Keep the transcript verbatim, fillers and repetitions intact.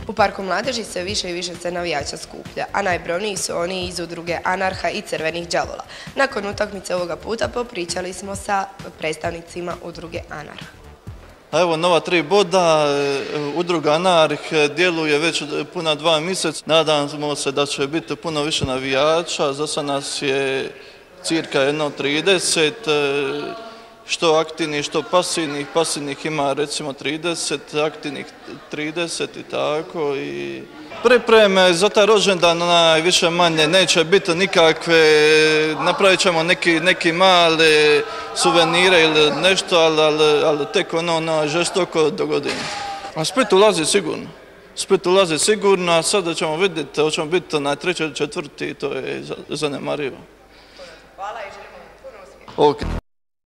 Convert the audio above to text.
U Parku mladeži sve više i više se navijača skuplja, a najbrojniji su oni iz udruge Anarha i Crvenih đavola. Nakon utakmice ovoga puta popričali smo sa predstavnicima udruge Anarha. Evo nova tri boda, udruga Anarh djeluje već puna dva mjeseca. Nadamo se da će biti puno više navijača, za sad nas je cirka jedno trideset, što aktivnih, što pasivnih. Pasivnih ima recimo trideset, aktivnih trideset i tako. I pripreme za taj rođendan najviše manje neće biti nikakve, napravit ćemo neki, neki mali suvenire ili nešto, ali, ali, ali tek ono, ono žestoko do godine. A Split ulazi sigurno. Split ulazi sigurno, a sada ćemo vidjeti, hoćemo biti na treći ili četvrti, to je zanemarivo. Hvala i želimo puno uspjeha. Okay.